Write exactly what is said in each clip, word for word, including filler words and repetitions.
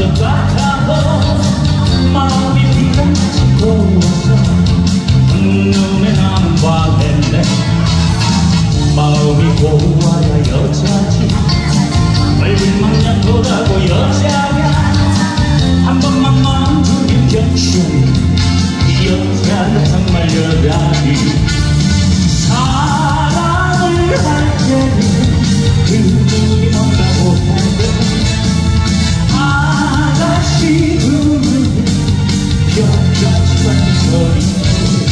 것 같아도 마음이 비같이 고와서 눈에 나는 화냈네. 마음이 고와야 여자지 얼굴만 예쁘다고 여자야. 한 번만 마음 두면 변신 이 여자가 정말 여자지. 사랑을 할 때는 그 눈이 뭔가고 해도 아가씨 그 눈이 벼같이 반짝거리네.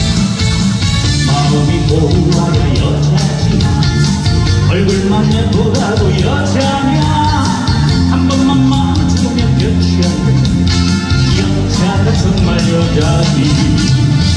마음이 고와야 여자지 얼굴만 예쁘다고 여자냐. 한 번만 마음 주면 변치하는 여자가 정말 여자지.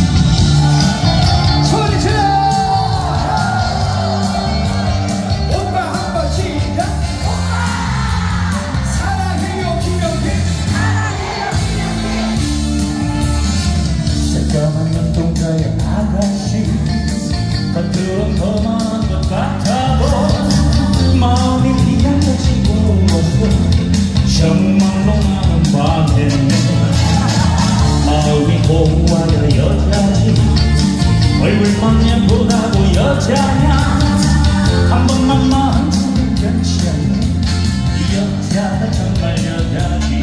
새까만 눈동자의 아가씨 겉으론 거만한 것 같아도 마음이 비약같이 고와서 정말로 나는 반했네. 마음이 고와야 여자지 얼굴만 예쁘다고 여자냐. 한 번만 마음 주면 변치 않는 이 여자가 정말 여자지.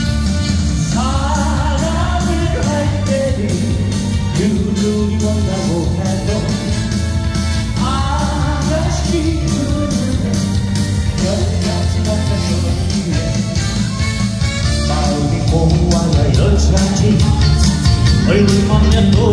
사랑을 할 때는 그 눈이 뭔다고 해도 아가씨 그 눈에 별같이 반짝거리네. 마음이 고와야 여자지 얼굴만 예쁘